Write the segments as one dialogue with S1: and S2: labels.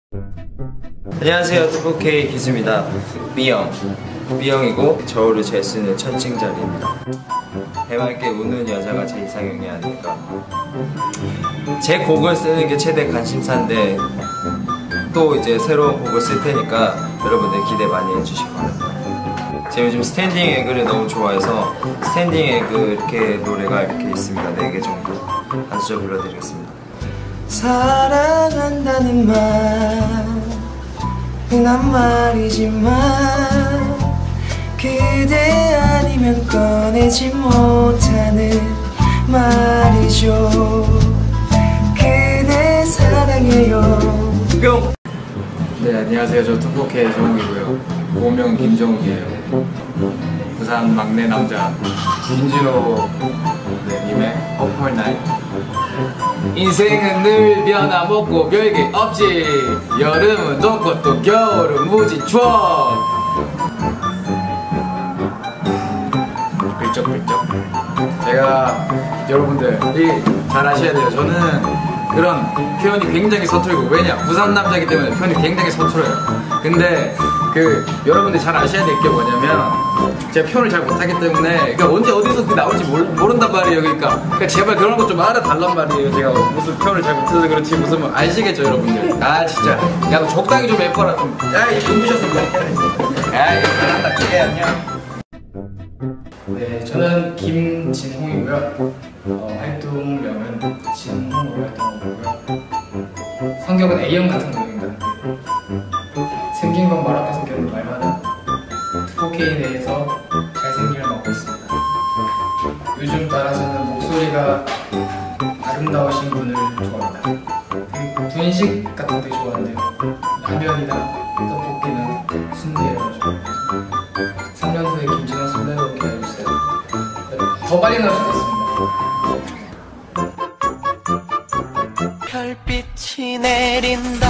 S1: 안녕하세요, 2K 기수입니다. B형이고 저울을 재 쓰는 천칭자리입니다. 해맑게 우는 여자가 제 이상형이 아닐까. 제 곡을 쓰는 게 최대 관심사인데 또 이제 새로운 곡을 쓸 테니까 여러분들 기대 많이 해주시기 바랍니다. 제가 요즘 스탠딩 에그를 너무 좋아해서 스탠딩 에그 이렇게 노래가 이렇게 있습니다. 4개 정도 한 소절 불러드리겠습니다. 사랑한다는 말 흔한 말이지만 그대 아니면 꺼내지 못하는 말이죠. 그대 사랑해요. 뿅!
S2: 네, 안녕하세요. 저 2K 정욱이고요. 본명 김정욱이에요. 부산 막내 남자 김진호 님의 어펄나잇. 인생은 늘 변화먹고 별게 없지. 여름은 덥고 또 겨울은 무지 추워. 글쩍글쩍. 제가 여러분들이 잘 아셔야 돼요. 저는 그런 표현이 굉장히 서툴고, 왜냐? 부산 남자이기 때문에 표현이 굉장히 서툴어요. 근데 여러분들이 잘 아셔야 될 게 뭐냐면, 제가 표현을 잘 못하기 때문에, 그러니까 언제 어디서 나올지 모른단 말이에요. 그러니까 제발 그런 거 좀 알아달란 말이에요. 제가 무슨 표현을 잘 못해서 그렇지 무슨 뭐 아시겠죠, 여러분들? 아 진짜 야 너 적당히 좀 해봐라. 야이 눈부셨습니다. 야이 잘한다. 그게 안녕.
S3: 네, 저는 김진홍이고요. 활동명은 진홍으로 활동하고요. 성격은 A형 같은 성격입니다. 생긴 건 말 앞에 성격을 말하는 2K에 대해서 잘생김을 맡고 있습니다. 요즘 따라서는 목소리가 아름다우신 분을 좋아합니다. 그리고 분식 같은 거 되게 좋아하는데요. 라면이나 떡볶이는 순대를 좋아합니다. 3년 후에 김진호 선배로 기다려주세요. 더 빨리 나올 수도 있습니다.
S4: 별빛이 내린다.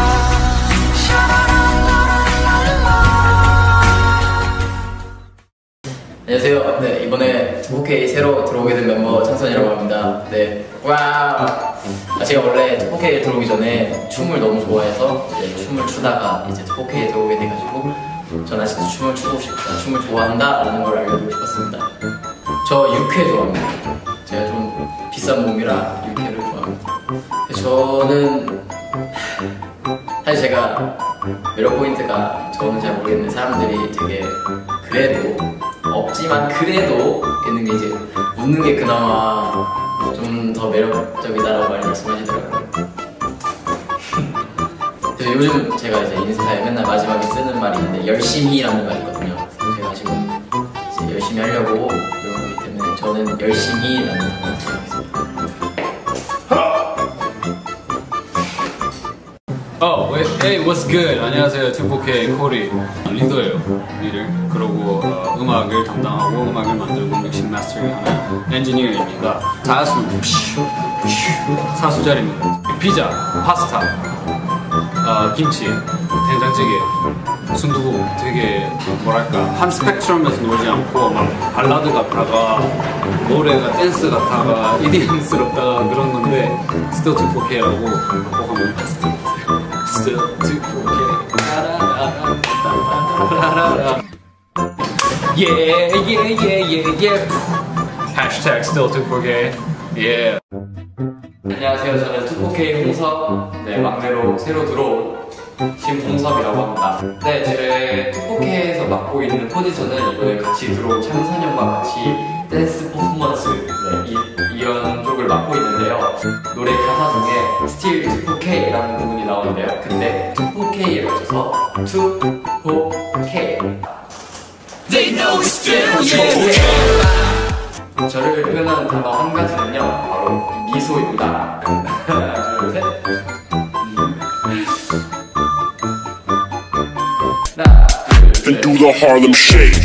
S5: 안녕하세요. 네, 이번에 2K 새로 들어오게 된 멤버 창선이라고 합니다. 네, 와우. 제가 원래 2K에 들어오기 전에 춤을 너무 좋아해서 이제 춤을 추다가 이제 2K에 들어오게 돼가지고 전 아직도 춤을 추고 싶다, 춤을 좋아한다 라는 걸 알려드리고 싶었습니다. 저 육회 좋아합니다. 제가 좀 비싼 몸이라 육회를 좋아합니다. 저는 사실 제가 매력 포인트가 저는 잘 모르겠는데 사람들이 되게 그래도 없지만 그래도 있는 게 이제 웃는 게 그나마 좀 더 매력적이다라고 많이 말씀하시더라고요. 요즘 제가 이제 인스타에 맨날 마지막에 쓰는 말이 있는데 열심히라는 말이 있거든요. 그래서 제가 지금 이제 열심히 하려고 노력하기 때문에 저는 열심히라는 단어를 사용하겠습니다.
S2: Hey, what's good? 안녕하세요. 2K 코리 리더예요. 리더. 그리고 음악을 담당하고 음악을 만들고 믹싱 마스터링하는 엔지니어입니다. 사수자리입니다. 피자, 파스타, 김치, 된장찌개, 순두부. 되게 뭐랄까 한 스펙트럼에서 놀지 않고 막 발라드 같다가 노래가 댄스 같다가 EDM스럽다가 그런 건데 Still 2K라고 꼭 한번 봤을 Still 2K. Yeah. Hashtag Still 2K. Yeah.
S5: 안녕하세요. 저는 2K 홍섭, 네, 막내로 새로 들어온 심홍섭이라고 합니다. 네, 제 2K에서 맡고 있는 포지션은 이번에 같이 들어온 창선 형과 같이 댄스 퍼포먼스, 네, 이런 쪽을 맡고 있는데요. 노래 가사 중에 Still 2K라는 부분이 나오는데요. 근데 2K에 맞춰서 2K. They know it's still 2K. 저를 표현하는 단어 한 가지는요, 바로 미소입니다. 하나, 둘, 셋. 하나, 둘, 셋.
S6: And do the Harlem Shake.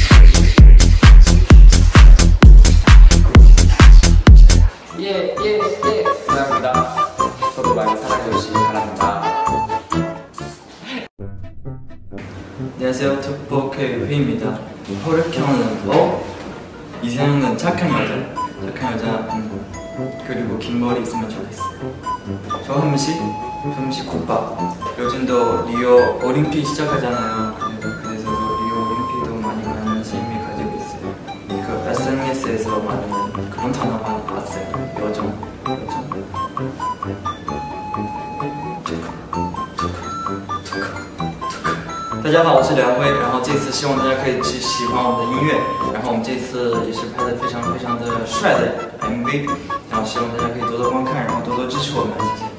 S5: 예. 감사합니다. 저도 많이 사랑해주시기 바랍니다.
S1: 안녕하세요, 2K 회입니다. 혈액형은 이상형은 착한 여자, 그리고 긴 머리 있으면 좋겠어요. 저 한 번씩
S6: 점심국밥. 요즘도 리오 올림픽 시작하잖아요. 그래서 리오 올림픽도 많이 관심이 가지고 있어요. 그 SNS에서 많은 그런 단어 많이 봤어요. 요정.
S7: 大家好，我是梁辉，然后这次希望大家可以去喜欢我们的音乐，然后我们这次也是拍的非常的帅的 MV，然后希望大家可以多多观看，然后多多支持我们，谢谢。